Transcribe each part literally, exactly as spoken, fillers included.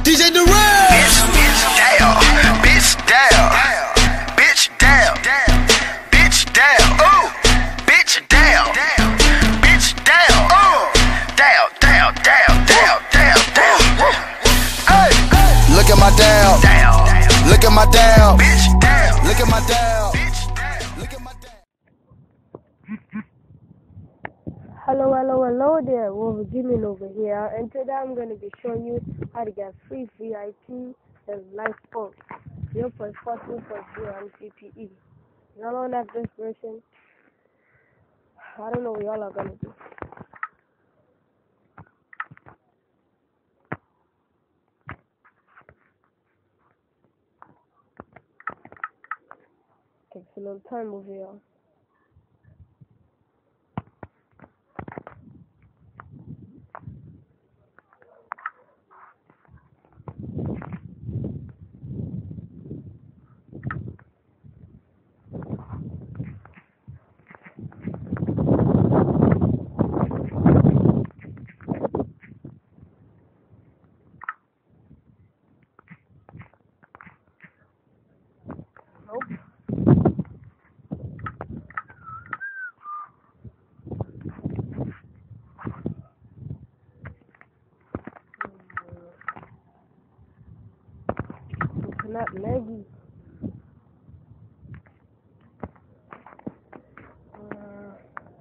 D J Durant. Bitch, bitch, down. Bitch, down. Bitch, down. Bitch, down. Ooh. Bitch, down. Bitch, down. Ooh. Down, down, down, down, down, down. Hey. Look at my down. Down. Look at my down. Bitch, down. Look at my down. Bitch, down. Look at my down. Hello, hello, hello there, Wolf Jimmy over here, and today I'm going to be showing you how to get free V I P and live phone zero point four two point zero M C P E. Y'all don't have this version. I don't know what y'all are going to do. Takes a little time over here. Nope. It's not laggy. Uh,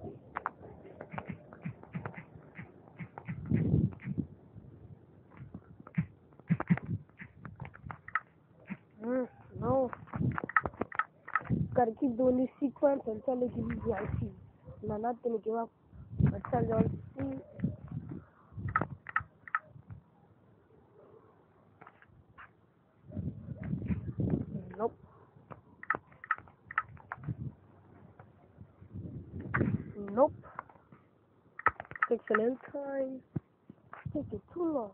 mm, no. Gotta keep doing this sequence until they give you V I P. And I'm not gonna give up until y'all see. Nope. Nope. Takes a little time. Take it too long.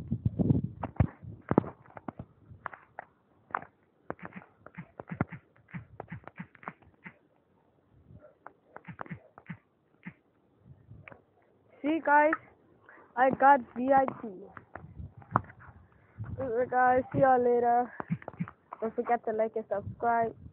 See guys, I got V I P. Alright guys, see y'all later. Don't forget to like and subscribe.